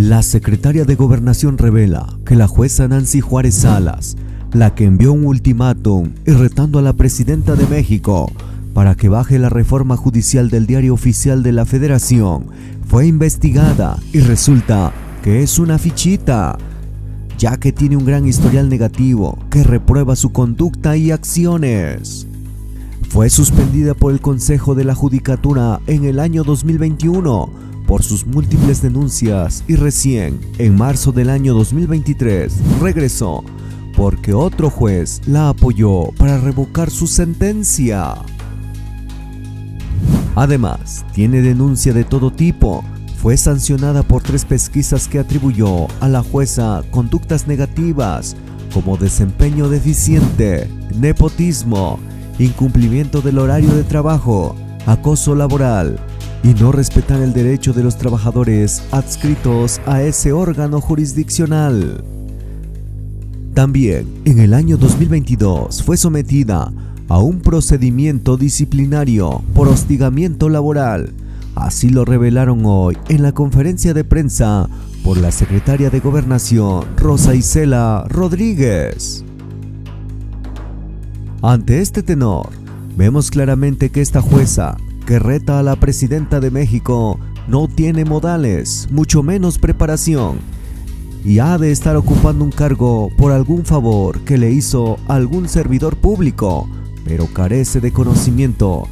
La secretaria de Gobernación revela que la jueza Nancy Juárez Salas, la que envió un ultimátum y retando a la presidenta de México para que baje la reforma judicial del Diario Oficial de la Federación, fue investigada y resulta que es una fichita, ya que tiene un gran historial negativo que reprueba su conducta y acciones. Fue suspendida por el Consejo de la Judicatura en el año 2021 por sus múltiples denuncias y recién, en marzo del año 2023, regresó porque otro juez la apoyó para revocar su sentencia. Además, tiene denuncia de todo tipo. Fue sancionada por 3 pesquisas que atribuyó a la jueza conductas negativas como desempeño deficiente, nepotismo, incumplimiento del horario de trabajo, acoso laboral y no respetar el derecho de los trabajadores adscritos a ese órgano jurisdiccional. También, en el año 2022, fue sometida a un procedimiento disciplinario por hostigamiento laboral. Así lo revelaron hoy en la conferencia de prensa por la secretaria de Gobernación, Rosa Isela Rodríguez. Ante este tenor, vemos claramente que esta jueza, que reta a la presidenta de México, no tiene modales, mucho menos preparación, y ha de estar ocupando un cargo por algún favor que le hizo algún servidor público, pero carece de conocimiento.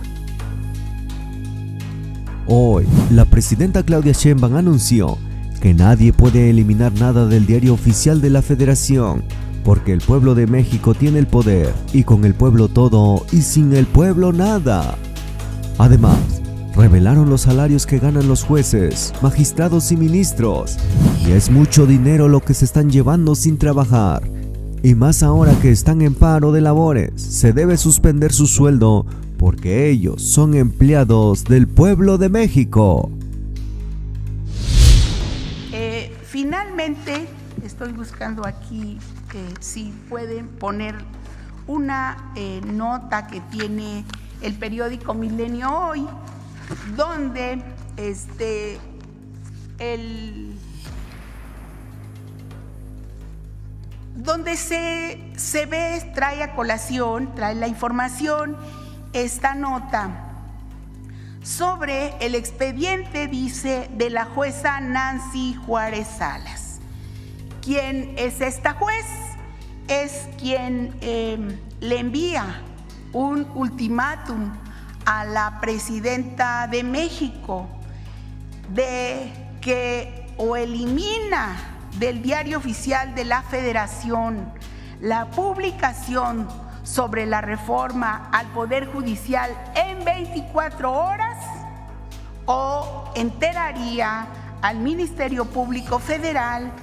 Hoy, la presidenta Claudia Sheinbaum anunció que nadie puede eliminar nada del Diario Oficial de la Federación, porque el pueblo de México tiene el poder, y con el pueblo todo, y sin el pueblo nada. Además, revelaron los salarios que ganan los jueces, magistrados y ministros, y es mucho dinero lo que se están llevando sin trabajar. Y más ahora que están en paro de labores, se debe suspender su sueldo porque ellos son empleados del pueblo de México. Finalmente, estoy buscando aquí si pueden poner una nota que tiene el periódico Milenio Hoy, donde se ve, trae a colación, trae la información, esta nota sobre el expediente, dice, de la jueza Nancy Juárez Salas. ¿Quién es esta juez? Es quien le envía un ultimátum a la presidenta de México de que o elimina del Diario Oficial de la Federación la publicación sobre la reforma al Poder Judicial en 24 horas o enteraría al Ministerio Público Federal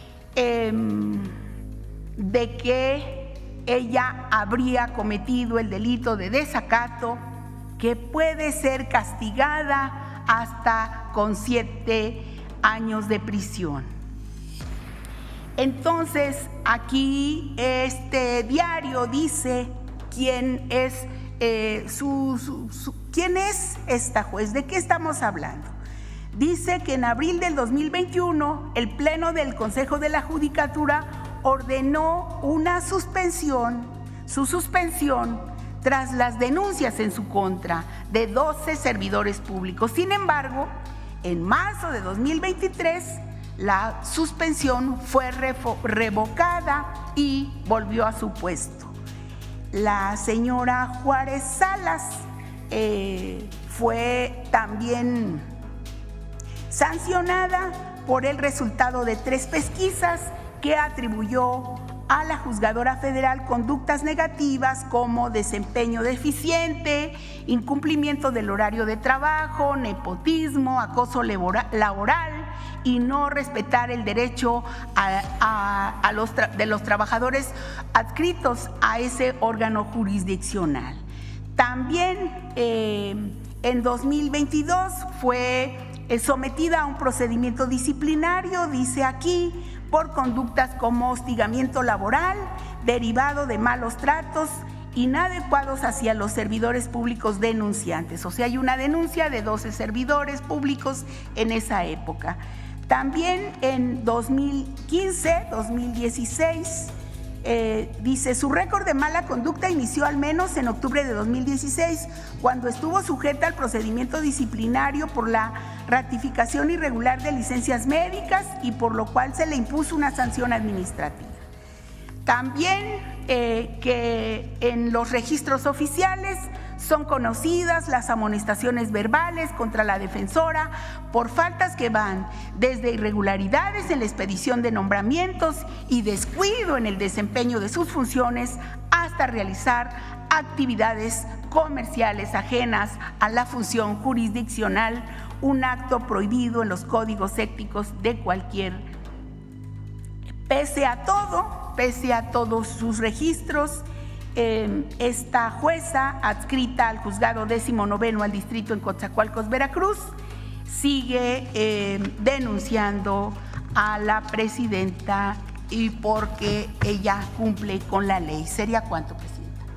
de que ella habría cometido el delito de desacato, que puede ser castigada hasta con 7 años de prisión. Entonces, aquí este diario dice quién es quién es esta juez, de qué estamos hablando. Dice que en abril del 2021 el Pleno del Consejo de la Judicatura ordenó su suspensión tras las denuncias en su contra de 12 servidores públicos. Sin embargo, en marzo de 2023 la suspensión fue revocada y volvió a su puesto. La señora Juárez Salas fue también sancionada por el resultado de 3 pesquisas que atribuyó a la juzgadora federal conductas negativas como desempeño deficiente, incumplimiento del horario de trabajo, nepotismo, acoso laboral y no respetar el derecho de los trabajadores adscritos a ese órgano jurisdiccional. También en 2022 fue sometida a un procedimiento disciplinario, dice aquí, por conductas como hostigamiento laboral derivado de malos tratos inadecuados hacia los servidores públicos denunciantes. O sea, hay una denuncia de 12 servidores públicos en esa época. También en 2015, 2016, dice, su récord de mala conducta inició al menos en octubre de 2016, cuando estuvo sujeta al procedimiento disciplinario por la ratificación irregular de licencias médicas y por lo cual se le impuso una sanción administrativa. También que en los registros oficiales son conocidas las amonestaciones verbales contra la defensora por faltas que van desde irregularidades en la expedición de nombramientos y descuido en el desempeño de sus funciones hasta realizar actividades comerciales ajenas a la función jurisdiccional, un acto prohibido en los códigos éticos de cualquier. Pese a todos sus registros, esta jueza adscrita al juzgado 19º al distrito en Coatzacoalcos, Veracruz, sigue denunciando a la presidenta y porque ella cumple con la ley. ¿Sería cuánto, presidenta?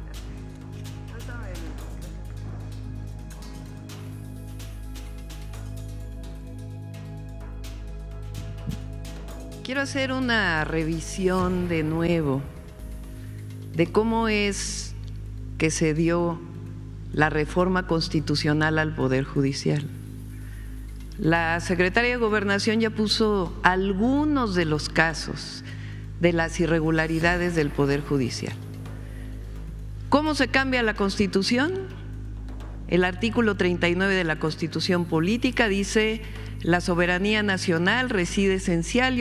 Quiero hacer una revisión de nuevo de cómo es que se dio la reforma constitucional al Poder Judicial. La Secretaría de Gobernación ya puso algunos de los casos de las irregularidades del Poder Judicial. ¿Cómo se cambia la Constitución? El artículo 39 de la Constitución Política dice: la soberanía nacional reside esencial y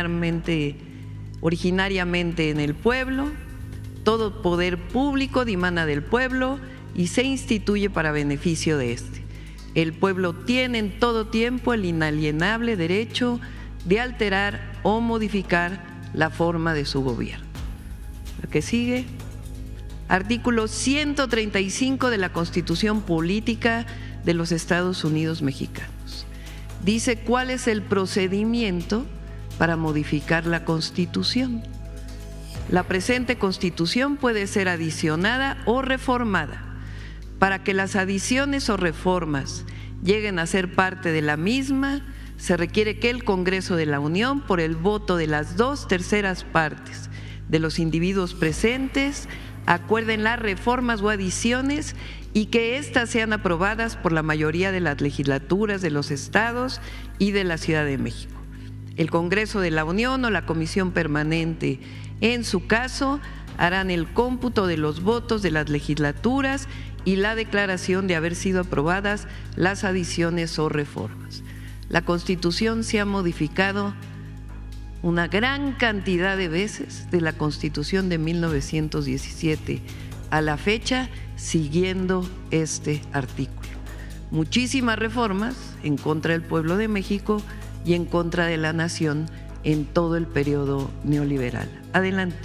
originariamente en el pueblo. Todo poder público dimana del pueblo y se instituye para beneficio de éste. El pueblo tiene en todo tiempo el inalienable derecho de alterar o modificar la forma de su gobierno. Lo que sigue, artículo 135 de la Constitución Política de los Estados Unidos Mexicanos. Dice cuál es el procedimiento para modificar la Constitución. La presente Constitución puede ser adicionada o reformada. Para que las adiciones o reformas lleguen a ser parte de la misma, se requiere que el Congreso de la Unión, por el voto de las 2/3 partes de los individuos presentes, acuerden las reformas o adiciones y que éstas sean aprobadas por la mayoría de las legislaturas de los estados y de la Ciudad de México. El Congreso de la Unión o la Comisión Permanente, en su caso, harán el cómputo de los votos de las legislaturas y la declaración de haber sido aprobadas las adiciones o reformas. La Constitución se ha modificado una gran cantidad de veces de la Constitución de 1917 a la fecha, siguiendo este artículo. Muchísimas reformas en contra del pueblo de México y en contra de la nación en todo el periodo neoliberal. Adelante.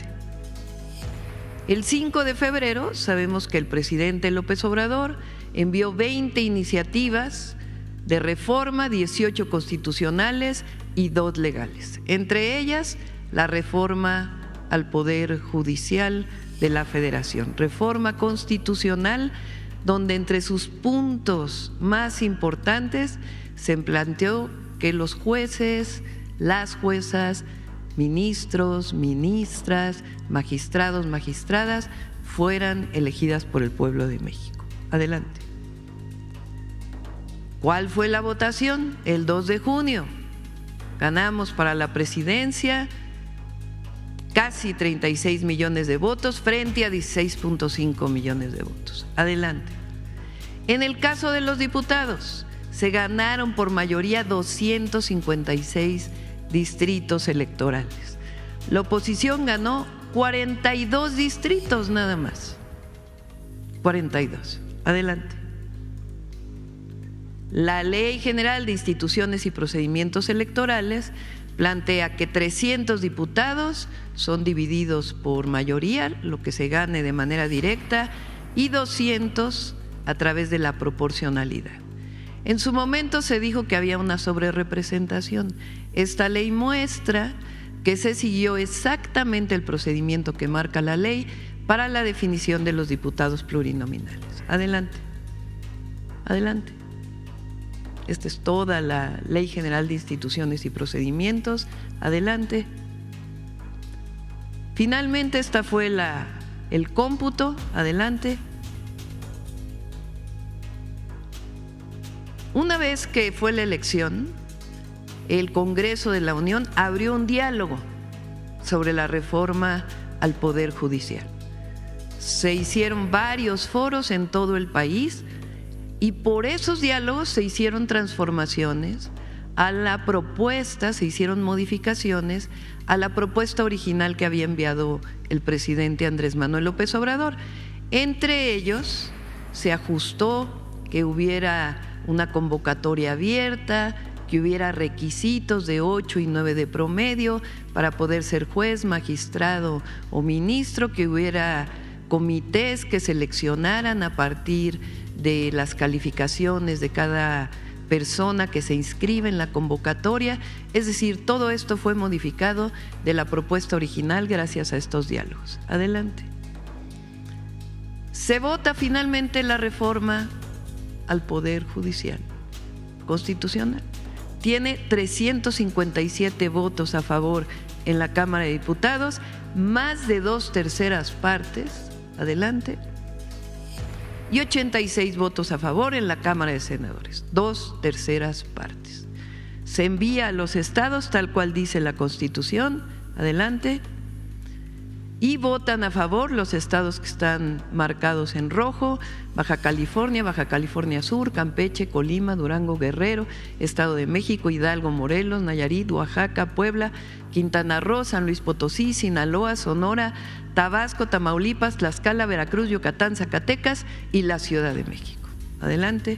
El 5 de febrero sabemos que el presidente López Obrador envió 20 iniciativas de reforma, 18 constitucionales y 2 legales. Entre ellas, la reforma al Poder Judicial de la Federación, reforma constitucional, donde entre sus puntos más importantes se planteó que los jueces, las juezas, ministros, ministras, magistrados, magistradas fueran elegidas por el pueblo de México. Adelante. ¿Cuál fue la votación? El 2 de junio. Ganamos para la presidencia casi 36 millones de votos frente a 16.5 millones de votos. Adelante. En el caso de los diputados, se ganaron por mayoría 256 distritos electorales. La oposición ganó 42 distritos nada más. 42. Adelante. La Ley General de Instituciones y Procedimientos Electorales plantea que 300 diputados son divididos por mayoría, lo que se gane de manera directa, y 200 a través de la proporcionalidad. En su momento se dijo que había una sobrerepresentación. Esta ley muestra que se siguió exactamente el procedimiento que marca la ley para la definición de los diputados plurinominales. Adelante. Adelante. Esta es toda la Ley General de Instituciones y Procedimientos. Adelante. Finalmente, esta fue el cómputo. Adelante. Una vez que fue la elección, el Congreso de la Unión abrió un diálogo sobre la reforma al Poder Judicial. Se hicieron varios foros en todo el país y por esos diálogos se hicieron transformaciones a la propuesta, se hicieron modificaciones a la propuesta original que había enviado el presidente Andrés Manuel López Obrador. Entre ellos se ajustó que hubiera una convocatoria abierta, que hubiera requisitos de 8 y 9 de promedio para poder ser juez, magistrado o ministro, que hubiera comités que seleccionaran a partir de las calificaciones de cada persona que se inscribe en la convocatoria. Es decir, todo esto fue modificado de la propuesta original gracias a estos diálogos. Adelante. Se vota finalmente la reforma al Poder Judicial Constitucional. Tiene 357 votos a favor en la Cámara de Diputados, más de 2/3 partes, adelante, y 86 votos a favor en la Cámara de Senadores, 2/3 partes. Se envía a los estados tal cual dice la Constitución, adelante, y votan a favor los estados que están marcados en rojo: Baja California Sur, Campeche, Colima, Durango, Guerrero, Estado de México, Hidalgo, Morelos, Nayarit, Oaxaca, Puebla, Quintana Roo, San Luis Potosí, Sinaloa, Sonora, Tabasco, Tamaulipas, Tlaxcala, Veracruz, Yucatán, Zacatecas y la Ciudad de México. Adelante.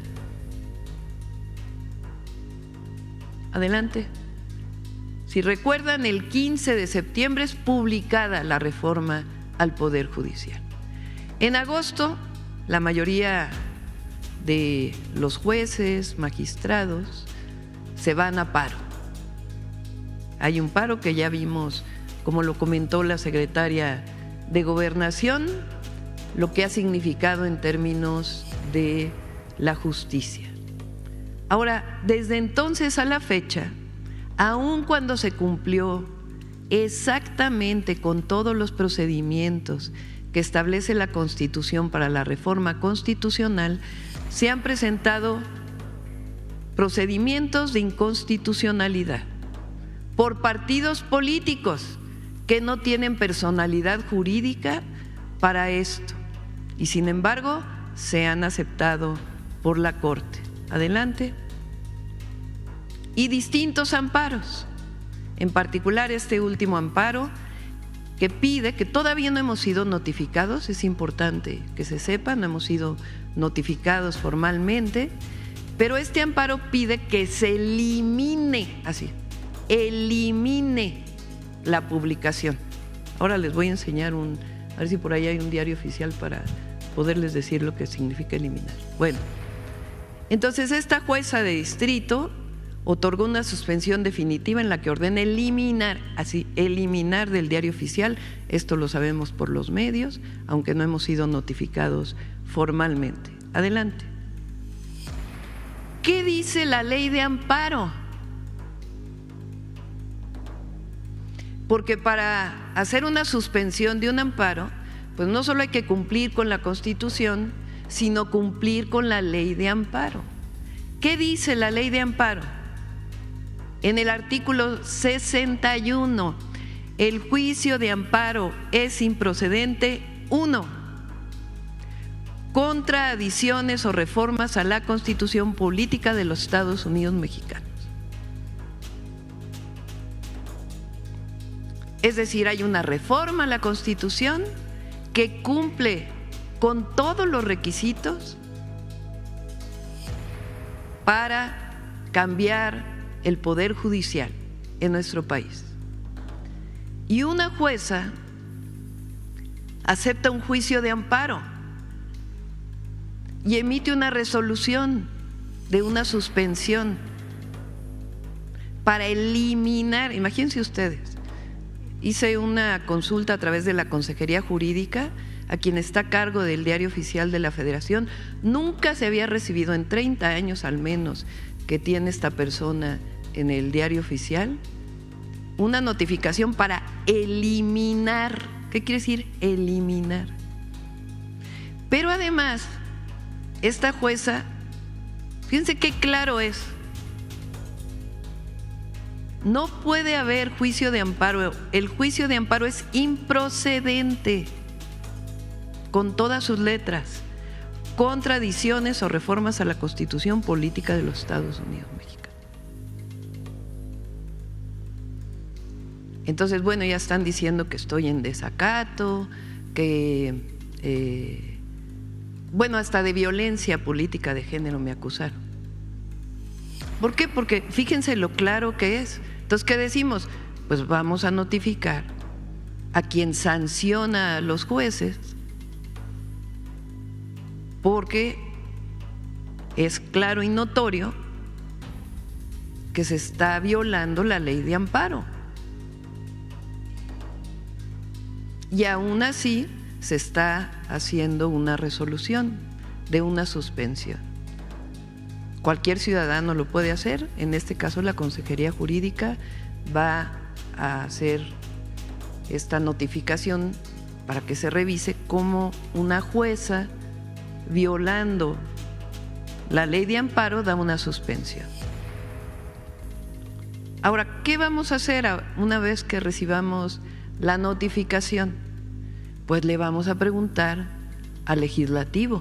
Adelante. Si recuerdan, el 15 de septiembre es publicada la reforma al Poder Judicial. En agosto, la mayoría de los jueces, magistrados, se van a paro. Hay un paro que ya vimos, como lo comentó la secretaria de Gobernación, lo que ha significado en términos de la justicia. Ahora, desde entonces a la fecha, aun cuando se cumplió exactamente con todos los procedimientos que establece la Constitución para la reforma constitucional, se han presentado procedimientos de inconstitucionalidad por partidos políticos que no tienen personalidad jurídica para esto y sin embargo se han aceptado por la Corte. Adelante. Y distintos amparos, en particular este último amparo que pide, que todavía no hemos sido notificados, es importante que se sepa, no hemos sido notificados formalmente, pero este amparo pide que se elimine la publicación. Ahora les voy a enseñar a ver si por ahí hay un diario oficial para poderles decir lo que significa eliminar. Bueno, entonces esta jueza de distrito otorgó una suspensión definitiva en la que ordena eliminar del diario oficial, esto lo sabemos por los medios, aunque no hemos sido notificados formalmente. Adelante. ¿Qué dice la ley de amparo? Porque para hacer una suspensión de un amparo, pues no solo hay que cumplir con la Constitución, sino cumplir con la ley de amparo. ¿Qué dice la ley de amparo? En el artículo 61, el juicio de amparo es improcedente, 1, contra adiciones o reformas a la Constitución Política de los Estados Unidos Mexicanos. Es decir, hay una reforma a la Constitución que cumple con todos los requisitos para cambiar el Poder Judicial en nuestro país. Y una jueza acepta un juicio de amparo y emite una resolución de una suspensión para eliminar, imagínense ustedes, hice una consulta a través de la Consejería Jurídica a quien está a cargo del Diario Oficial de la Federación, nunca se había recibido en 30 años al menos que tiene esta persona en el Diario Oficial, una notificación para eliminar. ¿Qué quiere decir eliminar? Pero además, esta jueza, fíjense qué claro es, no puede haber juicio de amparo. El juicio de amparo es improcedente, con todas sus letras, contradicciones o reformas a la Constitución Política de los Estados Unidos Mexicanos. Entonces, bueno, ya están diciendo que estoy en desacato, que, bueno, hasta de violencia política de género me acusaron. ¿Por qué? Porque fíjense lo claro que es. Entonces, ¿qué decimos? Pues vamos a notificar a quien sanciona a los jueces, porque es claro y notorio que se está violando la ley de amparo. Y aún así se está haciendo una resolución de una suspensión. Cualquier ciudadano lo puede hacer. En este caso, la Consejería Jurídica va a hacer esta notificación para que se revise cómo una jueza, violando la ley de amparo, da una suspensión. Ahora, ¿qué vamos a hacer una vez que recibamos la notificación? Pues le vamos a preguntar al legislativo.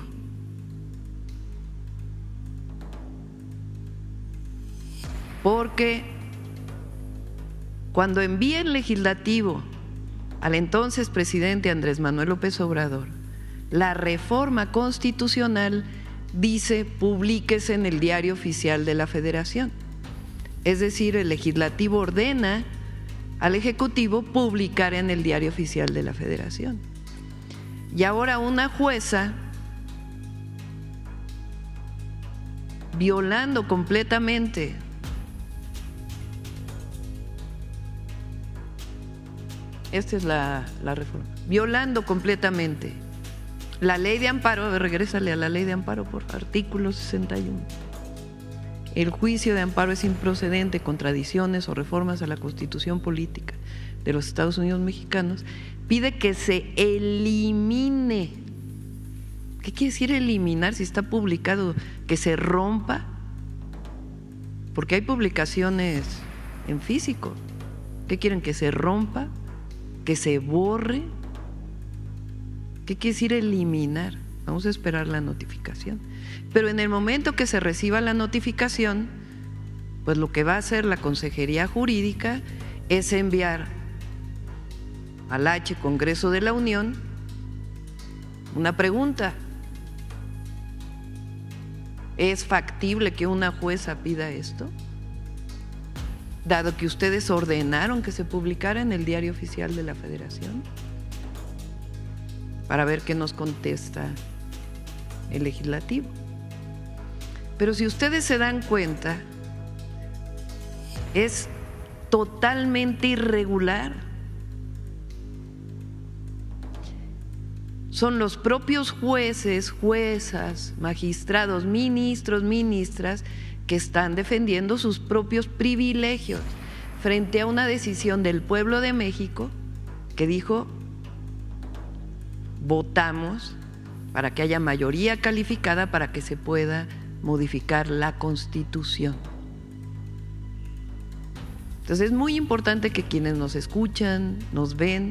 Porque cuando envíe el legislativo al entonces presidente Andrés Manuel López Obrador la reforma constitucional, dice publíquese en el Diario Oficial de la Federación. Es decir, el legislativo ordena al Ejecutivo publicar en el Diario Oficial de la Federación. Y ahora una jueza, violando completamente esta es la reforma, violando completamente la ley de amparo, regrésale a la ley de amparo por artículo 61. El juicio de amparo es improcedente, contradicciones o reformas a la Constitución Política de los Estados Unidos Mexicanos, pide que se elimine. ¿Qué quiere decir eliminar si está publicado? ¿Que se rompa? Porque hay publicaciones en físico. ¿Qué quieren? ¿Que se rompa? ¿Que se borre? ¿Qué quiere decir eliminar? Vamos a esperar la notificación. Pero en el momento que se reciba la notificación, pues lo que va a hacer la Consejería Jurídica es enviar al Congreso de la Unión una pregunta. ¿Es factible que una jueza pida esto? Dado que ustedes ordenaron que se publicara en el Diario Oficial de la Federación, para ver qué nos contesta el legislativo. Pero si ustedes se dan cuenta, es totalmente irregular. Son los propios jueces, juezas, magistrados, ministros, ministras que están defendiendo sus propios privilegios frente a una decisión del pueblo de México que dijo: votamos para que haya mayoría calificada para que se pueda modificar la Constitución. Entonces es muy importante que quienes nos escuchan, nos ven,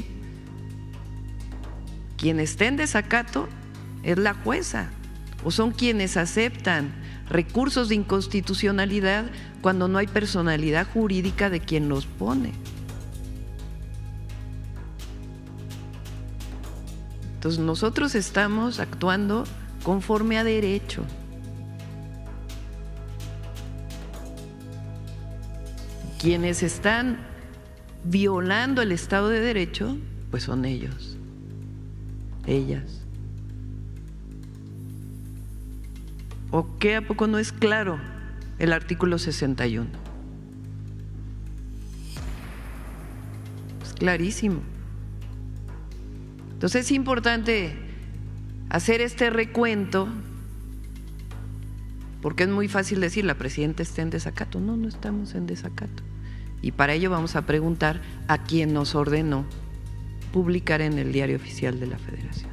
quien esté en desacato es la jueza, o son quienes aceptan recursos de inconstitucionalidad cuando no hay personalidad jurídica de quien los pone. Entonces nosotros estamos actuando conforme a derecho. Quienes están violando el Estado de Derecho, pues son ellos, ellas. ¿O qué? ¿A poco no es claro el artículo 61? Es clarísimo. Entonces es importante hacer este recuento Porque es muy fácil decir, la presidenta está en desacato. No, no estamos en desacato. Y para ello vamos a preguntar a quién nos ordenó publicar en el Diario Oficial de la Federación.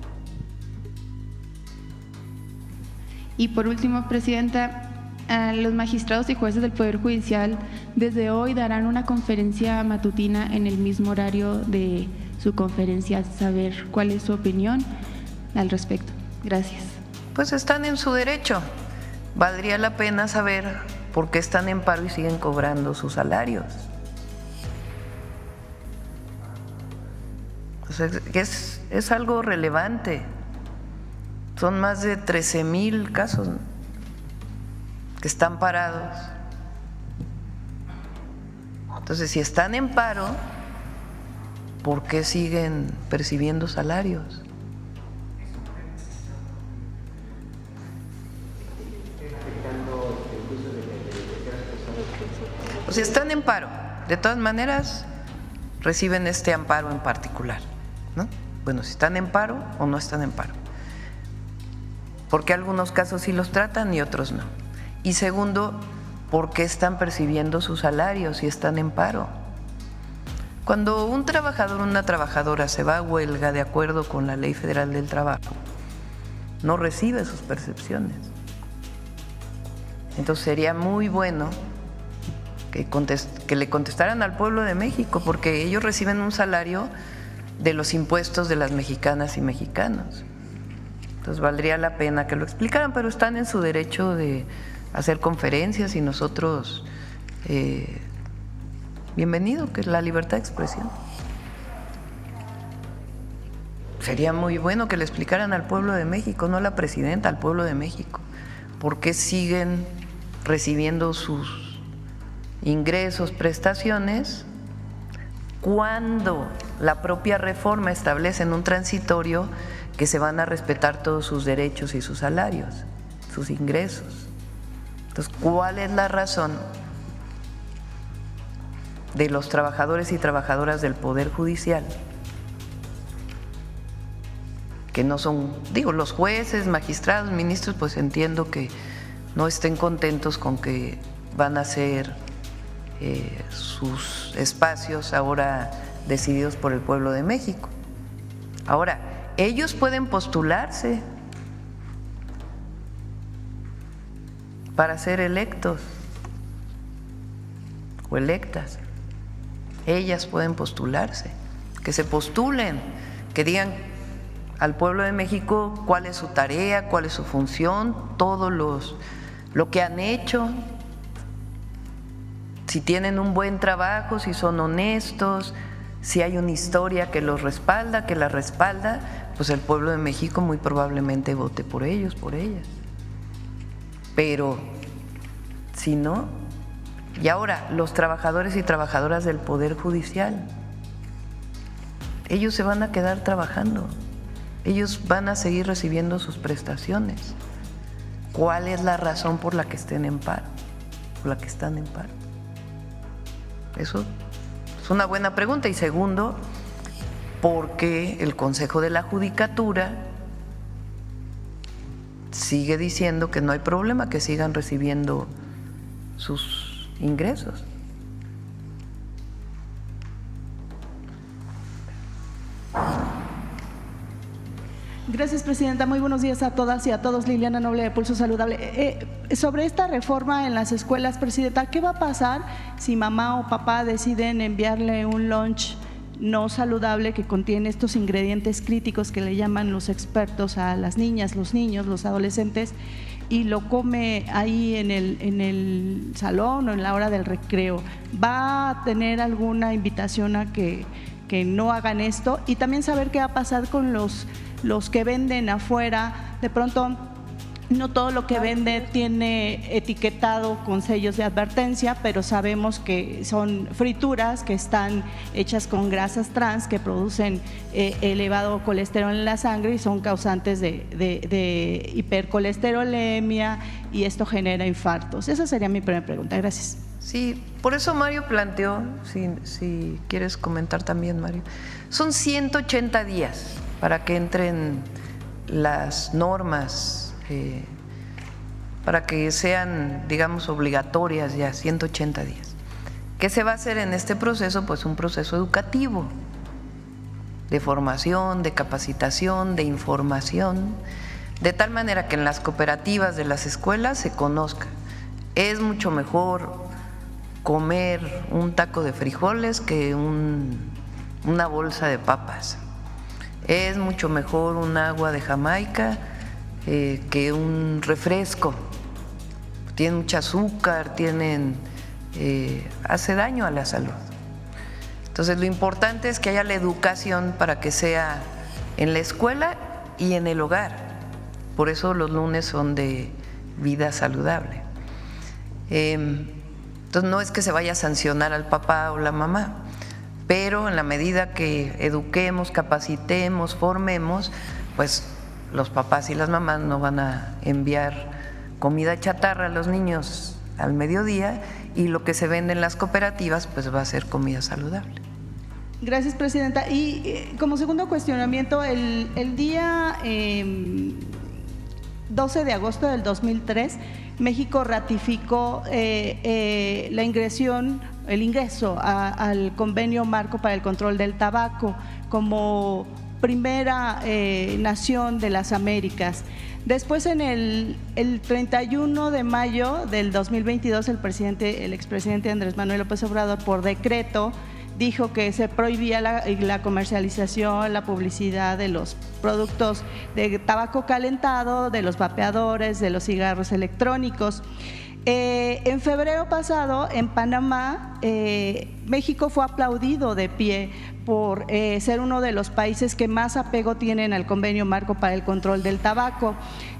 Y por último, presidenta, los magistrados y jueces del Poder Judicial desde hoy darán una conferencia matutina en el mismo horario de su conferencia. Saber cuál es su opinión al respecto. Gracias. Pues están en su derecho. Valdría la pena saber por qué están en paro y siguen cobrando sus salarios. Pues es algo relevante. Son más de 13,000 casos que están parados. Entonces, si están en paro, ¿por qué siguen percibiendo salarios? Pues si están en paro, de todas maneras reciben este amparo en particular, ¿no? Bueno, si están en paro o no están en paro. Porque algunos casos sí los tratan y otros no. Y segundo, ¿por qué están percibiendo sus salarios si están en paro? Cuando un trabajador o una trabajadora se va a huelga de acuerdo con la Ley Federal del Trabajo, no recibe sus percepciones. Entonces sería muy bueno que le contestaran al pueblo de México, porque ellos reciben un salario de los impuestos de las mexicanas y mexicanos. Entonces valdría la pena que lo explicaran, pero están en su derecho de hacer conferencias y nosotros, bienvenido, que es la libertad de expresión. Sería muy bueno que le explicaran al pueblo de México, no a la presidenta, al pueblo de México, por qué siguen recibiendo sus ingresos, prestaciones, cuando la propia reforma establece en un transitorio que se van a respetar todos sus derechos y sus salarios, sus ingresos. Entonces, ¿cuál es la razón de los trabajadores y trabajadoras del Poder Judicial? Que no son, digo, los jueces, magistrados, ministros, pues entiendo que no estén contentos con que van a ser sus espacios ahora decididos por el pueblo de México. Ahora, ellos pueden postularse para ser electos o electas. Ellas pueden postularse, que se postulen, que digan al pueblo de México cuál es su tarea, cuál es su función, todo lo que han hecho, si tienen un buen trabajo, si son honestos, si hay una historia que los respalda, que la respalda, pues el pueblo de México muy probablemente vote por ellos, por ellas. Pero si no, y ahora los trabajadores y trabajadoras del Poder Judicial, ellos se van a quedar trabajando, ellos van a seguir recibiendo sus prestaciones. ¿Cuál es la razón por la que estén en paro, por la que están en paro? Eso es una buena pregunta. Y segundo, ¿por qué el Consejo de la Judicatura sigue diciendo que no hay problema, que sigan recibiendo sus ingresos? Gracias, presidenta. Muy buenos días a todas y a todos. Liliana Noble, de Pulso Saludable. Sobre esta reforma en las escuelas, presidenta, ¿qué va a pasar si mamá o papá deciden enviarle un lunch no saludable que contiene estos ingredientes críticos que le llaman los expertos a las niñas, los niños, los adolescentes, y lo come ahí en el salón o en la hora del recreo? ¿Va a tener alguna invitación a que no hagan esto? Y también saber qué va a pasar con los que venden afuera. De pronto no todo lo que vende tiene etiquetado con sellos de advertencia, pero sabemos que son frituras que están hechas con grasas trans que producen elevado colesterol en la sangre y son causantes de hipercolesterolemia, y esto genera infartos. Esa sería mi primera pregunta. Gracias. Sí, por eso Mario planteó, si quieres comentar también, Mario, son 180 días para que entren las normas para que sean, digamos, obligatorias ya 180 días. ¿Qué se va a hacer en este proceso? Pues un proceso educativo, de formación, de capacitación, de información, de tal manera que en las cooperativas de las escuelas se conozca. Es mucho mejor comer un taco de frijoles que una bolsa de papas. Es mucho mejor un agua de Jamaica que un refresco. Tienen mucho azúcar, hace daño a la salud. Entonces lo importante es que haya la educación para que sea en la escuela y en el hogar. Por eso los lunes son de vida saludable. Entonces no es que se vaya a sancionar al papá o la mamá, pero en la medida que eduquemos, capacitemos, formemos, pues los papás y las mamás no van a enviar comida chatarra a los niños al mediodía y lo que se vende en las cooperativas pues va a ser comida saludable. Gracias, presidenta. Y como segundo cuestionamiento, el día 12 de agosto del 2003, México ratificó el ingreso al Convenio Marco para el Control del Tabaco como primera nación de las Américas. Después, en el 31 de mayo del 2022, el expresidente Andrés Manuel López Obrador, por decreto, dijo que se prohibía la comercialización, la publicidad de los productos de tabaco calentado, de los vapeadores, de los cigarros electrónicos. En febrero pasado, en Panamá, México fue aplaudido de pie por ser uno de los países que más apego tienen al Convenio Marco para el Control del Tabaco.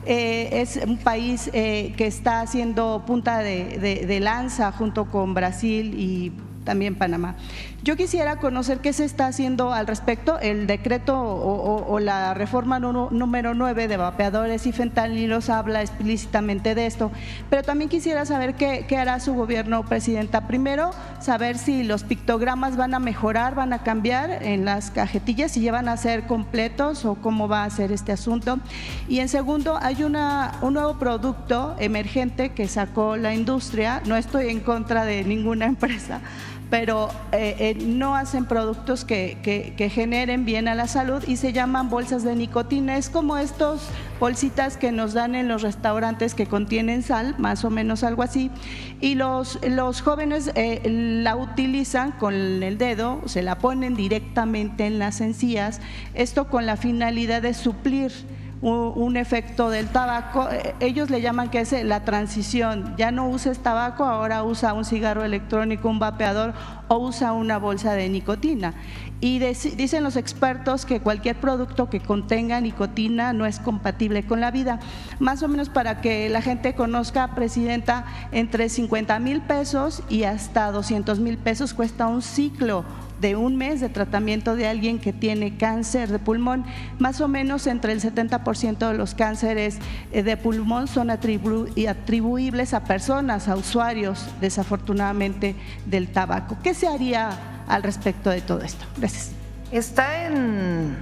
Es un país que está haciendo punta de lanza junto con Brasil y también Panamá. Yo quisiera conocer qué se está haciendo al respecto. El decreto o la reforma número 9 de vapeadores y fentanilos habla explícitamente de esto, pero también quisiera saber qué hará su gobierno, presidenta. Primero, saber si los pictogramas van a mejorar, van a cambiar en las cajetillas, si ya van a ser completos o cómo va a ser este asunto. Y en segundo, hay un nuevo producto emergente que sacó la industria. No estoy en contra de ninguna empresa, pero no hacen productos que generen bien a la salud y se llaman bolsas de nicotina. Es como estos bolsitas que nos dan en los restaurantes que contienen sal, más o menos algo así, y los jóvenes la utilizan con el dedo, se la ponen directamente en las encías, esto con la finalidad de suplir un efecto del tabaco. Ellos le llaman que es la transición, ya no uses tabaco, ahora usa un cigarro electrónico, un vapeador o usa una bolsa de nicotina. Y dicen los expertos que cualquier producto que contenga nicotina no es compatible con la vida. Más o menos, para que la gente conozca, presidenta, entre 50,000 pesos y hasta 200,000 pesos cuesta un ciclo de un mes de tratamiento de alguien que tiene cáncer de pulmón. Más o menos entre el 70% de los cánceres de pulmón son atribuibles a personas, a usuarios, desafortunadamente, del tabaco. ¿Qué se haría al respecto de todo esto? Gracias. Está en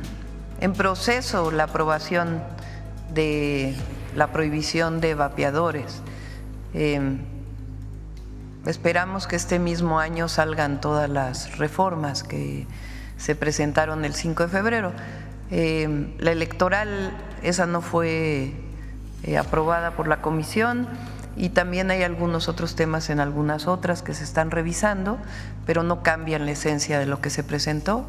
proceso la aprobación de la prohibición de vapeadores. Esperamos que este mismo año salgan todas las reformas que se presentaron el 5 de febrero. La electoral, esa no fue aprobada por la comisión, y también hay algunos otros temas en algunas otras que se están revisando, pero no cambian la esencia de lo que se presentó.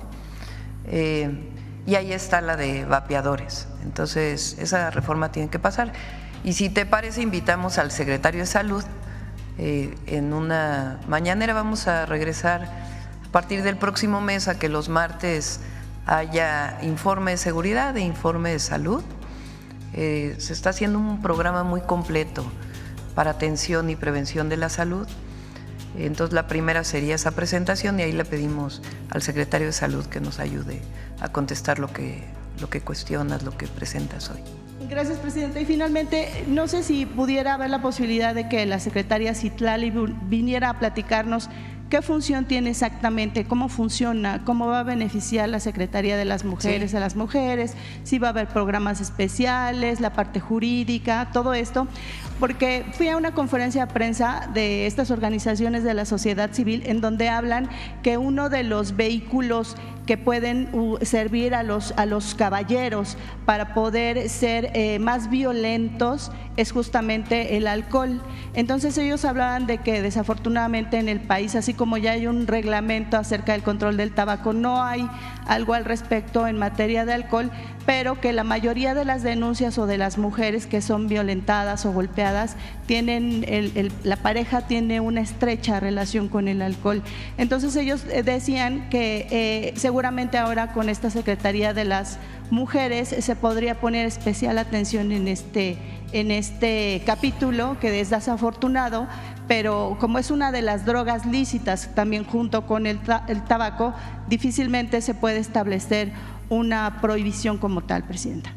Y ahí está la de vapeadores. Entonces, esa reforma tiene que pasar. Y si te parece, invitamos al secretario de Salud. En una mañanera vamos a regresar a partir del próximo mes a que los martes haya informe de seguridad e informe de salud. Se está haciendo un programa muy completo para atención y prevención de la salud. Entonces la primera sería esa presentación y ahí le pedimos al secretario de Salud que nos ayude a contestar lo que cuestionas, lo que presentas hoy. Gracias, presidenta. Y finalmente, no sé si pudiera haber la posibilidad de que la secretaria Citlali viniera a platicarnos ¿Qué función tiene exactamente? ¿Cómo funciona? ¿Cómo va a beneficiar la Secretaría de las Mujeres a las mujeres? ¿Si va a haber programas especiales, la parte jurídica, todo esto? Porque fui a una conferencia de prensa de estas organizaciones de la sociedad civil en donde hablan que uno de los vehículos que pueden servir a los caballeros para poder ser más violentos es justamente el alcohol. Entonces ellos hablaban de que desafortunadamente en el país, así como ya hay un reglamento acerca del control del tabaco, no hay algo al respecto en materia de alcohol, pero que la mayoría de las denuncias o de las mujeres que son violentadas o golpeadas tienen la pareja tiene una estrecha relación con el alcohol. Entonces ellos decían que seguramente ahora con esta Secretaría de las Mujeres se podría poner especial atención en este capítulo que es desafortunado, pero como es una de las drogas lícitas también junto con el tabaco, difícilmente se puede establecer una prohibición como tal, Presidenta.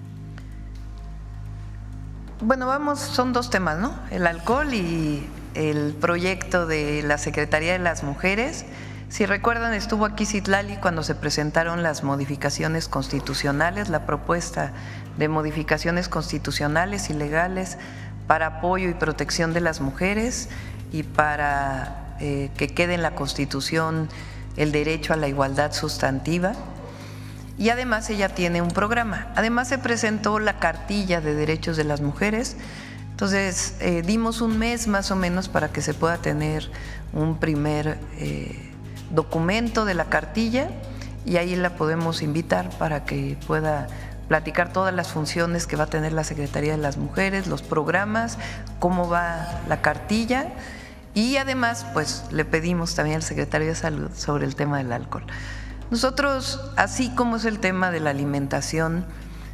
Bueno, son dos temas, ¿no? El alcohol y el proyecto de la Secretaría de las Mujeres. Si recuerdan, estuvo aquí Citlali cuando se presentaron las modificaciones constitucionales, la propuesta de modificaciones constitucionales y legales para apoyo y protección de las mujeres y para que quede en la Constitución el derecho a la igualdad sustantiva. Y además ella tiene un programa. Además se presentó la cartilla de derechos de las mujeres. Entonces dimos un mes más o menos para que se pueda tener un primer documento de la cartilla y ahí la podemos invitar para que pueda platicar todas las funciones que va a tener la Secretaría de las Mujeres, los programas, cómo va la cartilla y además pues le pedimos también al Secretario de Salud sobre el tema del alcohol. Nosotros, así como es el tema de la alimentación,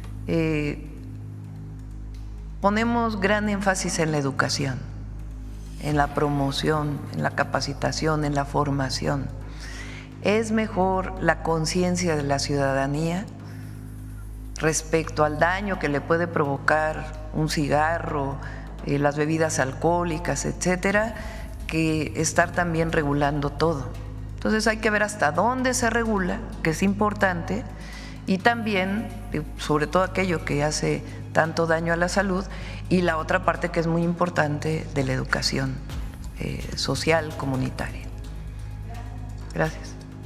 ponemos gran énfasis en la educación, en la promoción, en la capacitación, en la formación. Es mejor la conciencia de la ciudadanía respecto al daño que le puede provocar un cigarro, las bebidas alcohólicas, etcétera, que estar también regulando todo. Entonces hay que ver hasta dónde se regula, que es importante, y también, sobre todo aquello que hace tanto daño a la salud, y la otra parte que es muy importante de la educación social, comunitaria. Gracias.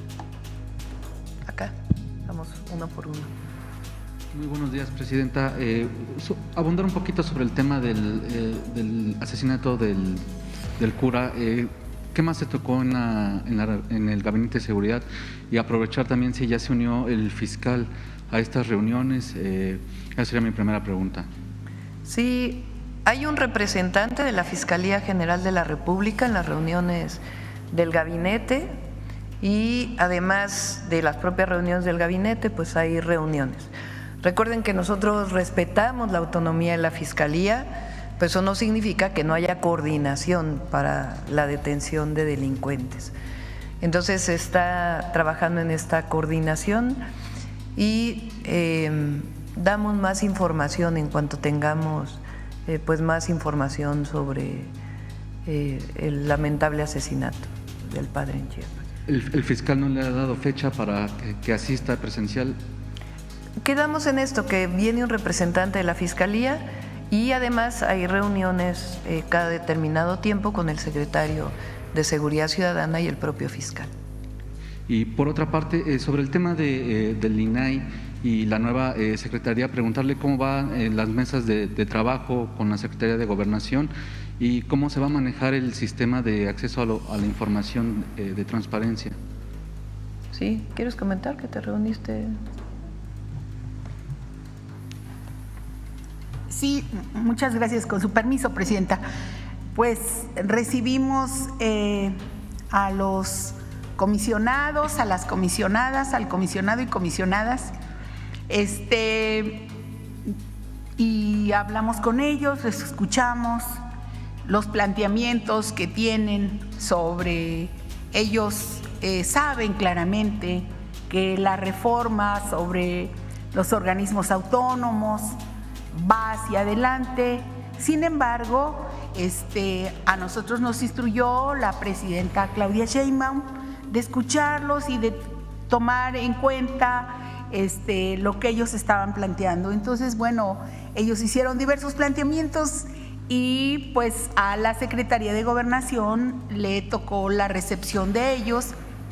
Acá, vamos uno por uno. Muy buenos días, Presidenta. Abundar un poquito sobre el tema del asesinato del cura. ¿Qué más se tocó en el Gabinete de Seguridad? Y aprovechar también si ya se unió el fiscal a estas reuniones. Esa sería mi primera pregunta. Sí, hay un representante de la Fiscalía General de la República en las reuniones del gabinete y además de las propias reuniones del gabinete, pues hay reuniones. Recuerden que nosotros respetamos la autonomía de la Fiscalía, pero eso no significa que no haya coordinación para la detención de delincuentes. Entonces se está trabajando en esta coordinación y damos más información en cuanto tengamos pues más información sobre el lamentable asesinato del padre en Chiapas. ¿El fiscal no le ha dado fecha para que asista presencial? Quedamos en esto, que viene un representante de la Fiscalía y además hay reuniones cada determinado tiempo con el secretario de Seguridad Ciudadana y el propio fiscal. Y por otra parte, sobre el tema del INAI y la nueva secretaría, preguntarle cómo van las mesas de trabajo con la Secretaría de Gobernación y cómo se va a manejar el sistema de acceso a la información de transparencia. Sí, ¿quieres comentar que te reuniste? Sí, muchas gracias. Con su permiso, Presidenta. Pues recibimos a los comisionados, a las comisionadas, al comisionado y comisionadas, y hablamos con ellos, les escuchamos los planteamientos que tienen sobre ellos. Saben claramente que la reforma sobre los organismos autónomos va hacia adelante. Sin embargo, a nosotros nos instruyó la presidenta Claudia Sheinbaum de escucharlos y de tomar en cuenta lo que ellos estaban planteando. Entonces, bueno, ellos hicieron diversos planteamientos y pues a la Secretaría de Gobernación le tocó la recepción de ellos,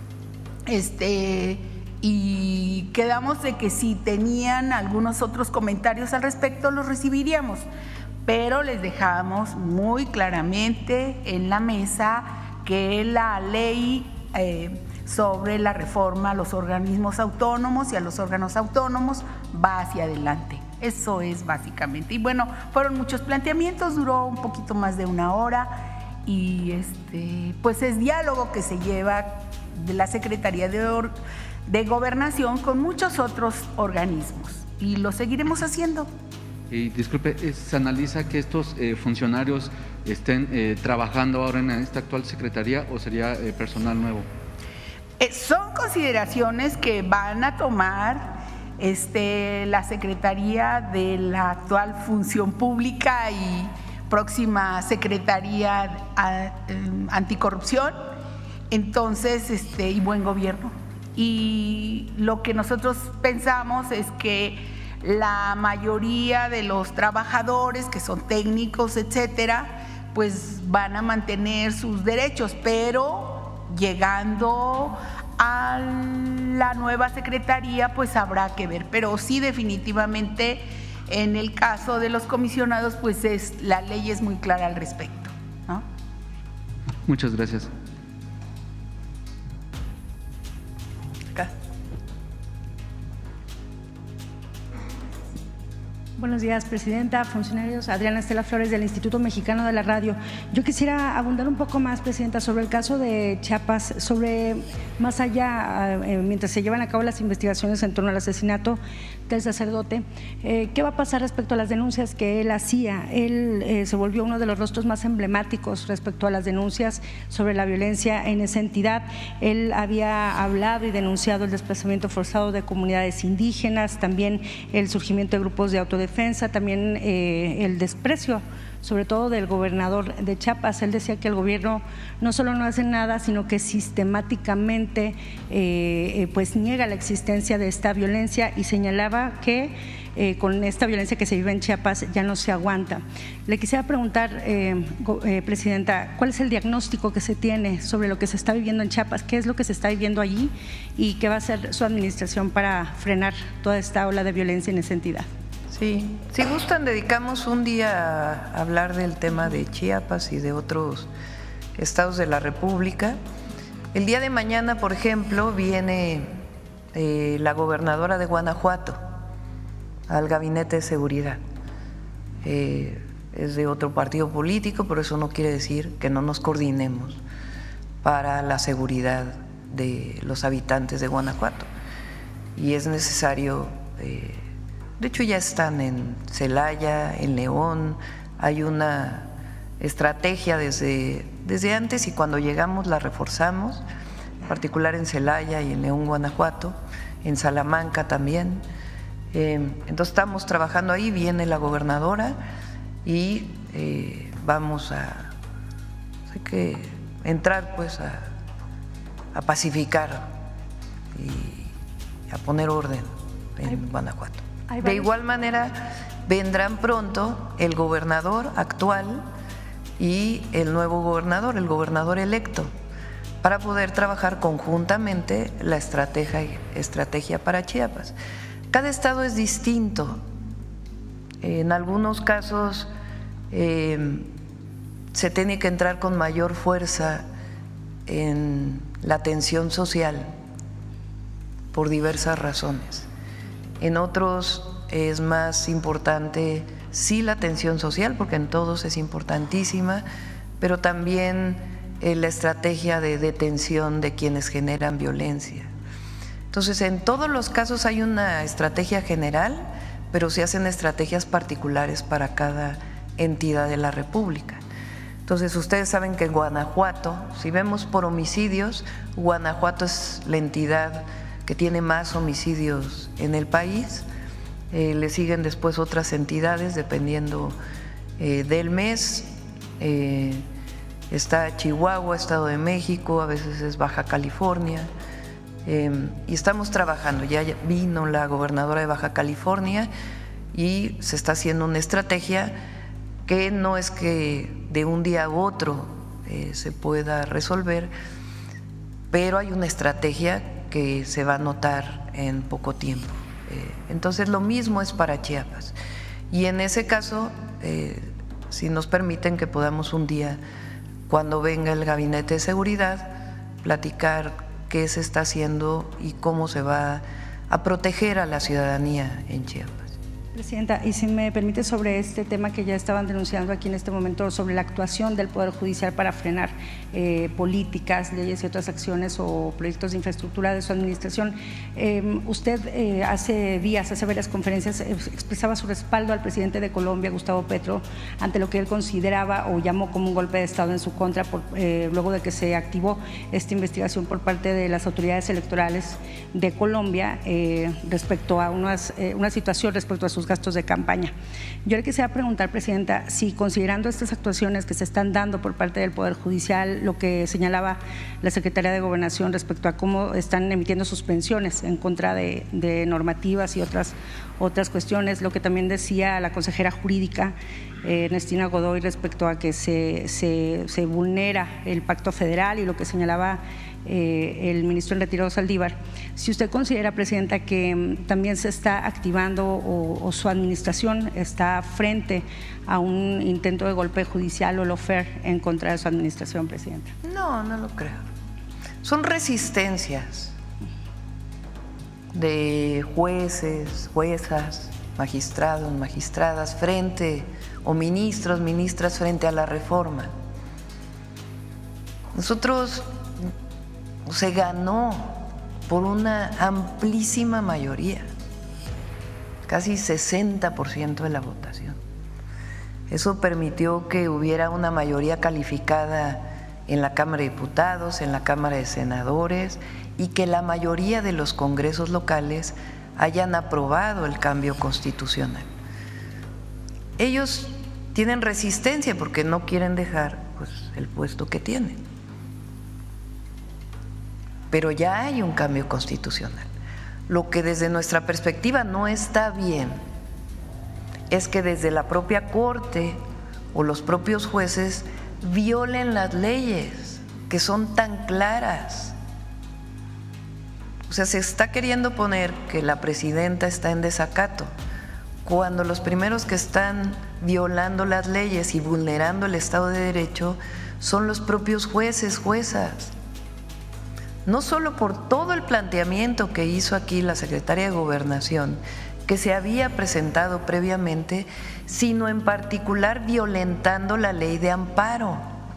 y quedamos de que si tenían algunos otros comentarios al respecto los recibiríamos, pero les dejamos muy claramente en la mesa que la ley sobre la reforma a los organismos autónomos y a los órganos autónomos va hacia adelante. Eso es básicamente. Y bueno, fueron muchos planteamientos, duró un poquito más de 1 hora y pues es diálogo que se lleva de la Secretaría de Gobernación con muchos otros organismos y lo seguiremos haciendo. Y disculpe, ¿se analiza que estos funcionarios estén trabajando ahora en esta actual secretaría o sería personal nuevo? Son consideraciones que van a tomar la Secretaría de la actual Función Pública y próxima Secretaría Anticorrupción, entonces, y Buen Gobierno. Y lo que nosotros pensamos es que la mayoría de los trabajadores que son técnicos, etcétera, pues van a mantener sus derechos, pero llegando a la nueva secretaría pues habrá que ver, pero sí definitivamente en el caso de los comisionados pues la ley es muy clara al respecto, ¿no? Muchas gracias. Acá. Buenos días, presidenta, funcionarios. Adriana Estela Flores del Instituto Mexicano de la Radio. Yo quisiera abundar un poco más, presidenta, sobre el caso de Chiapas, sobre más allá, mientras se llevan a cabo las investigaciones en torno al asesinato del sacerdote, ¿qué va a pasar respecto a las denuncias que él hacía? Él se volvió uno de los rostros más emblemáticos respecto a las denuncias sobre la violencia en esa entidad. Él había hablado y denunciado el desplazamiento forzado de comunidades indígenas, también el surgimiento de grupos de autodefensa, también el desprecio sobre todo del gobernador de Chiapas. Él decía que el gobierno no solo no hace nada, sino que sistemáticamente pues niega la existencia de esta violencia y señalaba que con esta violencia que se vive en Chiapas ya no se aguanta. Le quisiera preguntar, presidenta, ¿cuál es el diagnóstico que se tiene sobre lo que se está viviendo en Chiapas? ¿Qué es lo que se está viviendo allí y qué va a hacer su administración para frenar toda esta ola de violencia en esa entidad? Sí, si gustan dedicamos un día a hablar del tema de Chiapas y de otros estados de la República. El día de mañana, por ejemplo, viene la gobernadora de Guanajuato al Gabinete de Seguridad. Es de otro partido político, pero eso no quiere decir que no nos coordinemos para la seguridad de los habitantes de Guanajuato. Y es necesario… de hecho, ya están en Celaya, en León, hay una estrategia desde antes y cuando llegamos la reforzamos, en particular en Celaya y en León, Guanajuato, en Salamanca también. Entonces estamos trabajando ahí, viene la gobernadora y vamos hay que entrar pues a pacificar y a poner orden en Guanajuato. De igual manera, vendrán pronto el gobernador actual y el nuevo gobernador, el gobernador electo, para poder trabajar conjuntamente la estrategia para Chiapas. Cada estado es distinto. En algunos casos se tiene que entrar con mayor fuerza en la atención social por diversas razones. En otros es más importante, sí, la atención social, porque en todos es importantísima, pero también la estrategia de detención de quienes generan violencia. Entonces, en todos los casos hay una estrategia general, pero se hacen estrategias particulares para cada entidad de la República. Entonces, ustedes saben que en Guanajuato, si vemos por homicidios, Guanajuato es la entidad que tiene más homicidios en el país, le siguen después otras entidades dependiendo del mes, está Chihuahua, Estado de México, a veces es Baja California, y estamos trabajando. Ya vino la gobernadora de Baja California y se está haciendo una estrategia que no es que de un día a otro se pueda resolver, pero hay una estrategia que se va a notar en poco tiempo. Entonces lo mismo es para Chiapas, y en ese caso, si nos permiten que podamos un día, cuando venga el Gabinete de Seguridad, platicar qué se está haciendo y cómo se va a proteger a la ciudadanía en Chiapas. Presidenta, y si me permite, sobre este tema que ya estaban denunciando aquí en este momento, sobre la actuación del Poder Judicial para frenar políticas, leyes y otras acciones o proyectos de infraestructura de su administración. Usted hace varias conferencias, expresaba su respaldo al presidente de Colombia, Gustavo Petro, ante lo que él consideraba o llamó como un golpe de Estado en su contra, luego de que se activó esta investigación por parte de las autoridades electorales de Colombia respecto a una situación respecto a sus gastos de campaña. Yo le quisiera preguntar, Presidenta, si considerando estas actuaciones que se están dando por parte del Poder Judicial, lo que señalaba la Secretaría de Gobernación respecto a cómo están emitiendo suspensiones en contra de normativas y otras cuestiones, lo que también decía la consejera jurídica Ernestina Godoy respecto a que se vulnera el pacto federal, y lo que señalaba el ministro en retiro Saldívar, si usted considera, Presidenta, que también se está activando o su administración está frente a un intento de golpe judicial o lawfare en contra de su administración, Presidenta. No, no lo creo. Son resistencias de jueces, juezas, magistrados, magistradas frente, o ministros, ministras frente a la reforma. Nosotros se ganó por una amplísima mayoría, casi 60% de la votación. Eso permitió que hubiera una mayoría calificada en la Cámara de Diputados, en la Cámara de Senadores, y que la mayoría de los congresos locales hayan aprobado el cambio constitucional. Ellos tienen resistencia porque no quieren dejar el puesto que tienen. Pero ya hay un cambio constitucional. Lo que desde nuestra perspectiva no está bien es que desde la propia Corte o los propios jueces violen las leyes que son tan claras. O sea, se está queriendo poner que la presidenta está en desacato, cuando los primeros que están violando las leyes y vulnerando el Estado de Derecho son los propios jueces, juezas. No solo por todo el planteamiento que hizo aquí la Secretaría de Gobernación, que se había presentado previamente, sino en particular violentando la ley de amparo.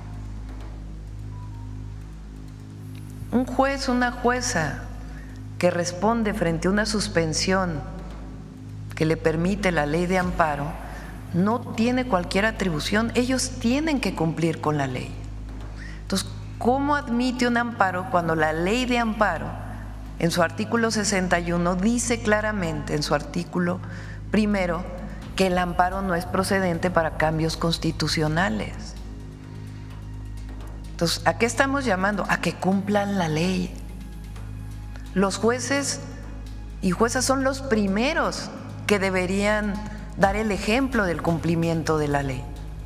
Un juez, una jueza que responde frente a una suspensión que le permite la ley de amparo, no tiene cualquier atribución, ellos tienen que cumplir con la ley. Entonces, ¿cómo admite un amparo cuando la ley de amparo, en su artículo 61, dice claramente en su artículo primero que el amparo no es procedente para cambios constitucionales? Entonces, ¿a qué estamos llamando? A que cumplan la ley. Los jueces y juezas son los primeros que deberían dar el ejemplo del cumplimiento de la ley.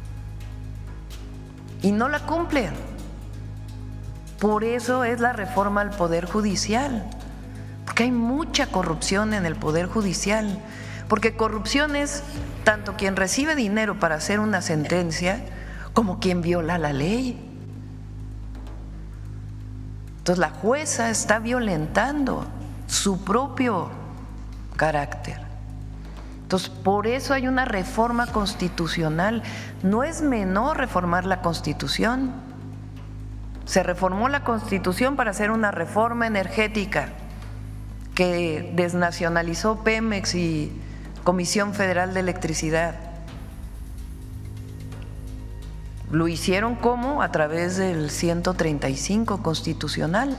Y no la cumplen. Por eso es la reforma al Poder Judicial, porque hay mucha corrupción en el Poder Judicial, porque corrupción es tanto quien recibe dinero para hacer una sentencia como quien viola la ley. Entonces la jueza está violentando su propio carácter. Entonces, por eso hay una reforma constitucional. No es menor reformar la Constitución. Se reformó la Constitución para hacer una reforma energética que desnacionalizó Pemex y Comisión Federal de Electricidad. Lo hicieron ¿cómo? A través del 135 constitucional.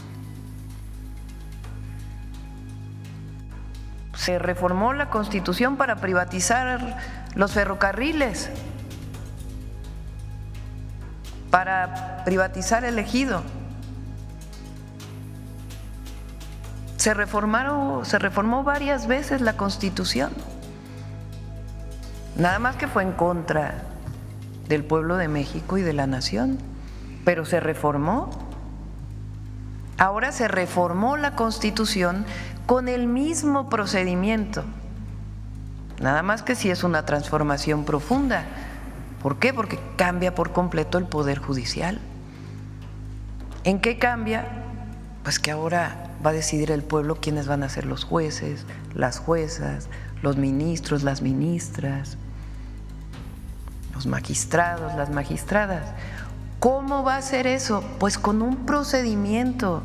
Se reformó la Constitución para privatizar los ferrocarriles. para privatizar el ejido. Se reformó varias veces la Constitución, nada más que fue en contra del pueblo de México y de la nación, pero se reformó. Ahora se reformó la Constitución con el mismo procedimiento, nada más que si es una transformación profunda. ¿Por qué? Porque cambia por completo el Poder Judicial. ¿En qué cambia? Pues que ahora va a decidir el pueblo quiénes van a ser los jueces, las juezas, los ministros, las ministras, los magistrados, las magistradas. ¿Cómo va a ser eso? Pues con un procedimiento.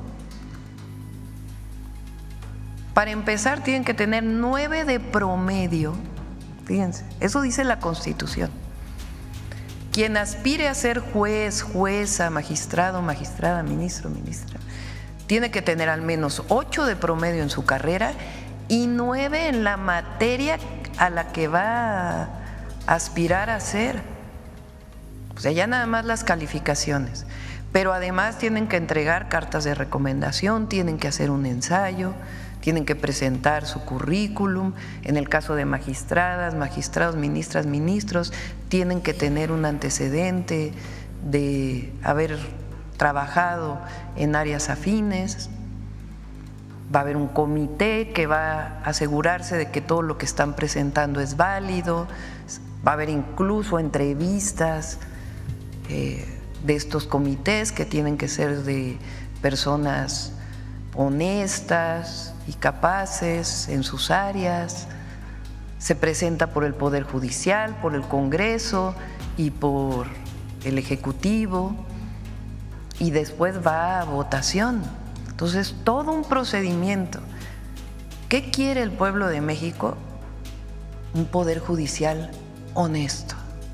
Para empezar, tienen que tener 9 de promedio. Fíjense, eso dice la Constitución. Quien aspire a ser juez, jueza, magistrado, magistrada, ministro, ministra, tiene que tener al menos 8 de promedio en su carrera y 9 en la materia a la que va a aspirar a ser. O sea, ya nada más las calificaciones. Pero además tienen que entregar cartas de recomendación, tienen que hacer un ensayo, tienen que presentar su currículum. En el caso de magistradas, magistrados, ministras, ministros, tienen que tener un antecedente de haber trabajado en áreas afines. Va a haber un comité que va a asegurarse de que todo lo que están presentando es válido. Va a haber incluso entrevistas de estos comités que tienen que ser de personas honestas y capaces en sus áreas. Se presenta por el Poder Judicial, por el Congreso y por el Ejecutivo, y después va a votación. Entonces, todo un procedimiento. ¿Qué quiere el pueblo de México? Un Poder Judicial honesto,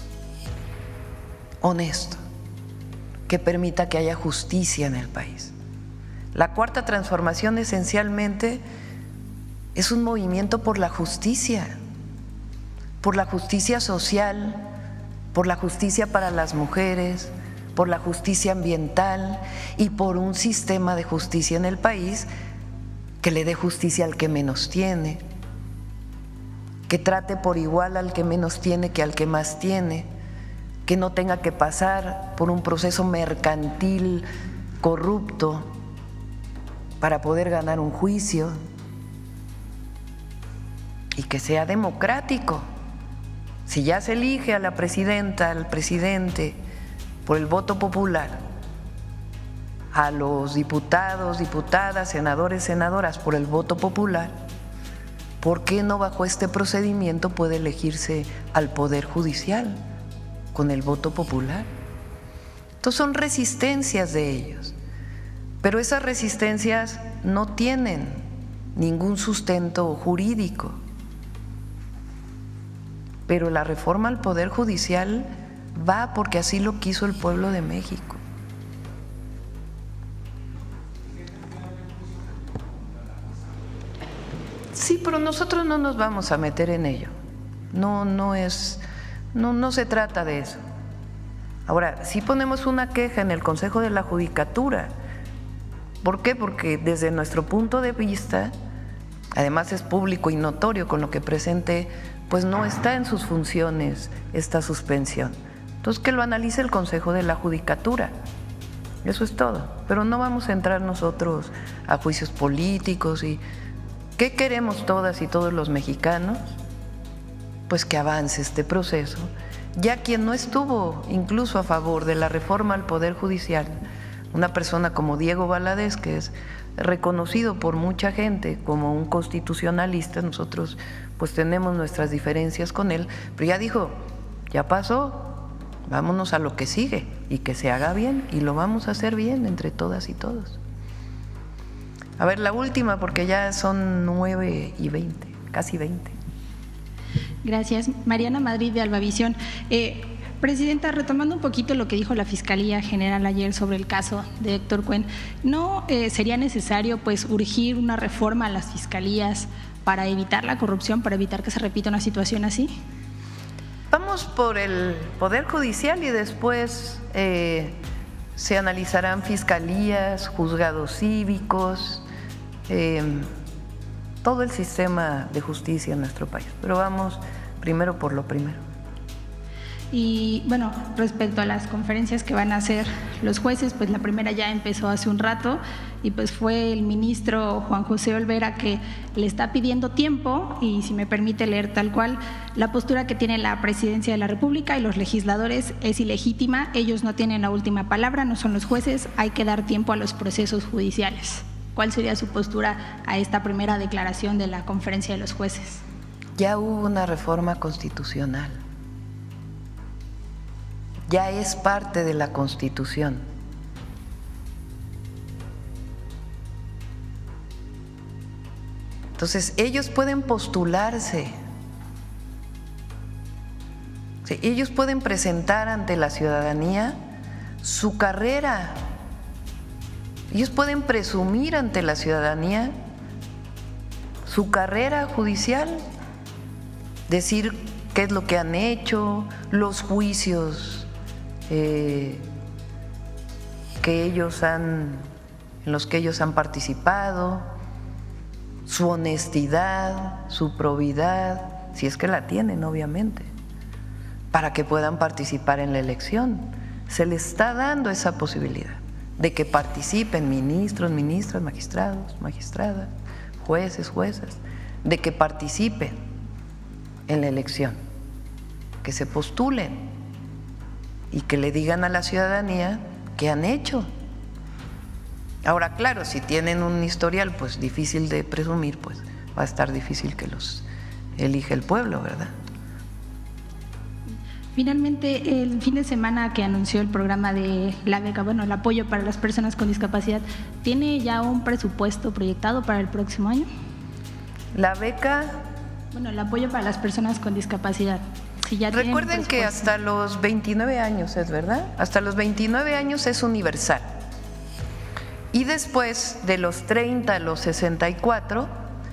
que permita que haya justicia en el país. La Cuarta Transformación esencialmente es un movimiento por la justicia social, por la justicia para las mujeres, por la justicia ambiental y por un sistema de justicia en el país que le dé justicia al que menos tiene, que trate por igual al que menos tiene que al que más tiene, que no tenga que pasar por un proceso mercantil corrupto para poder ganar un juicio, y que sea democrático. Si ya se elige a la presidenta, al presidente por el voto popular, a los diputados, diputadas, senadores, senadoras por el voto popular, ¿por qué no bajo este procedimiento puede elegirse al Poder Judicial con el voto popular? Entonces son resistencias de ellos, pero esas resistencias no tienen ningún sustento jurídico. Pero la reforma al Poder Judicial va porque así lo quiso el pueblo de México. Sí, pero nosotros no nos vamos a meter en ello. No se trata de eso. Ahora, sí ponemos una queja en el Consejo de la Judicatura. ¿Por qué? Porque desde nuestro punto de vista, además es público y notorio con lo que presenté, pues no está en sus funciones esta suspensión. Entonces que lo analice el Consejo de la Judicatura. Eso es todo. Pero no vamos a entrar nosotros a juicios políticos. Y ¿qué queremos todas y todos los mexicanos? Pues que avance este proceso. Ya quien no estuvo incluso a favor de la reforma al Poder Judicial, una persona como Diego Valadez, que es reconocido por mucha gente como un constitucionalista, nosotros pues tenemos nuestras diferencias con él, pero ya dijo, ya pasó, vámonos a lo que sigue y que se haga bien, y lo vamos a hacer bien entre todas y todos. A ver, la última, porque ya son 9:20, casi 20. Gracias. Mariana Madrid, de Albavisión. Presidenta, retomando un poquito lo que dijo la Fiscalía General ayer sobre el caso de Héctor Cuen, ¿no sería necesario pues urgir una reforma a las fiscalías para evitar la corrupción, para evitar que se repita una situación así? vamos por el Poder Judicial y después se analizarán fiscalías, juzgados cívicos, todo el sistema de justicia en nuestro país. Pero vamos primero por lo primero. Y bueno, respecto a las conferencias que van a hacer los jueces, pues la primera ya empezó hace un rato y pues fue el ministro Juan José Olvera que le está pidiendo tiempo y, si me permite leer tal cual, la postura que tiene la Presidencia de la República y los legisladores es ilegítima, ellos no tienen la última palabra, no son los jueces, hay que dar tiempo a los procesos judiciales. ¿Cuál sería su postura a esta primera declaración de la conferencia de los jueces? Ya hubo una reforma constitucional. Ya es parte de la Constitución. Entonces, ellos pueden postularse. Sí, ellos pueden presentar ante la ciudadanía su carrera. Ellos pueden presumir ante la ciudadanía su carrera judicial, decir qué es lo que han hecho, los juicios en los que ellos han participado, su honestidad, su probidad, si es que la tienen, obviamente, para que puedan participar en la elección. Se les está dando esa posibilidad de que participen ministros, ministras, magistrados, magistradas, jueces, juezas, de que participen en la elección, que se postulen y que le digan a la ciudadanía qué han hecho. Ahora, claro, si tienen un historial pues difícil de presumir, pues va a estar difícil que los elija el pueblo, ¿verdad? Finalmente, el fin de semana que anunció el programa de la beca, bueno, el apoyo para las personas con discapacidad, ¿tiene ya un presupuesto proyectado para el próximo año? La beca… Bueno, el apoyo para las personas con discapacidad. Si ya recuerden que hasta los 29 años es, ¿verdad? Hasta los 29 años es universal. Y después de los 30 a los 64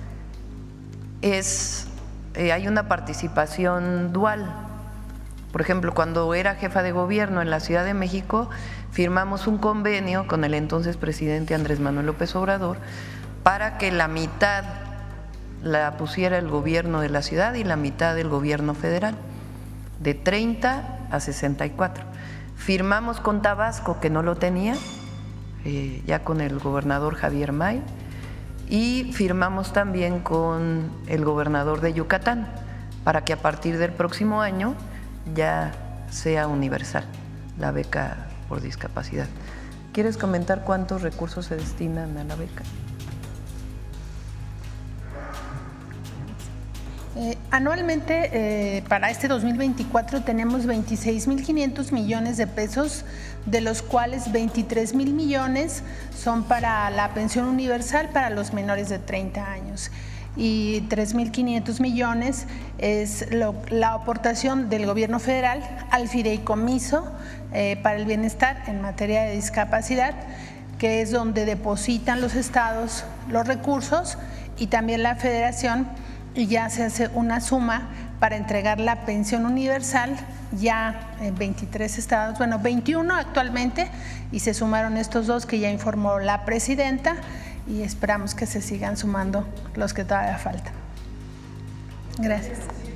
hay una participación dual. Por ejemplo, cuando era jefa de gobierno en la Ciudad de México, firmamos un convenio con el entonces presidente Andrés Manuel López Obrador para que la mitad la pusiera el gobierno de la ciudad y la mitad del gobierno federal, de 30 a 64. Firmamos con Tabasco, que no lo tenía, ya con el gobernador Javier May, y firmamos también con el gobernador de Yucatán, para que a partir del próximo año ya sea universal la beca por discapacidad. ¿Quieres comentar cuántos recursos se destinan a la beca? Anualmente, para este 2024 tenemos 26.500 millones de pesos, de los cuales 23.000 millones son para la pensión universal para los menores de 30 años y 3.500 millones es la aportación del gobierno federal al fideicomiso para el bienestar en materia de discapacidad, que es donde depositan los estados los recursos y también la federación, y ya se hace una suma para entregar la pensión universal ya en 23 estados, bueno, 21 actualmente, y se sumaron estos dos que ya informó la presidenta y esperamos que se sigan sumando los que todavía faltan. Gracias.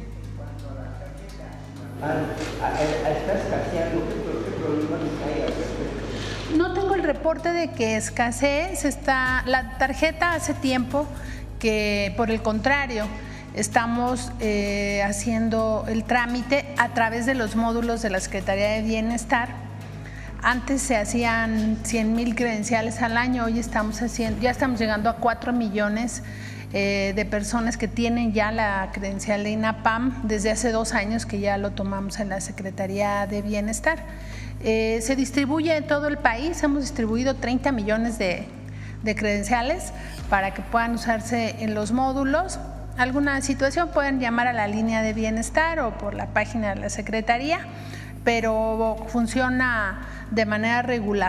No tengo el reporte de que escasee, la tarjeta hace tiempo que, por el contrario, estamos haciendo el trámite a través de los módulos de la Secretaría de Bienestar. Antes se hacían 100,000 credenciales al año, hoy ya estamos llegando a 4 millones de personas que tienen ya la credencial de INAPAM desde hace 2 años que ya lo tomamos en la Secretaría de Bienestar. Se distribuye en todo el país, hemos distribuido 30 millones de credenciales para que puedan usarse en los módulos. Alguna situación pueden llamar a la línea de bienestar o por la página de la Secretaría, pero funciona de manera regular.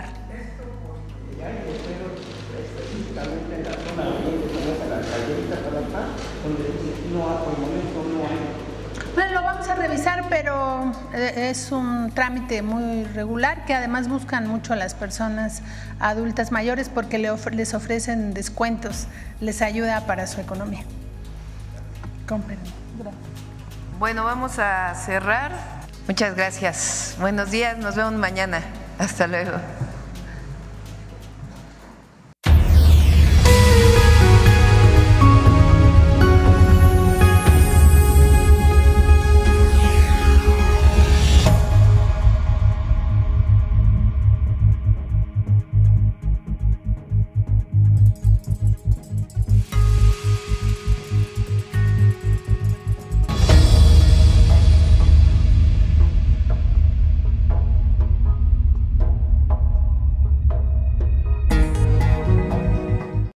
Específicamente en la zona oriente, como es la alcaldía de Iztapalapa, donde no, por el momento no hay Bueno, lo vamos a revisar, pero es un trámite muy regular que además buscan mucho a las personas adultas mayores porque les ofrecen descuentos, les ayuda para su economía. Gracias. Bueno, vamos a cerrar. Muchas gracias. Buenos días, nos vemos mañana. Hasta luego.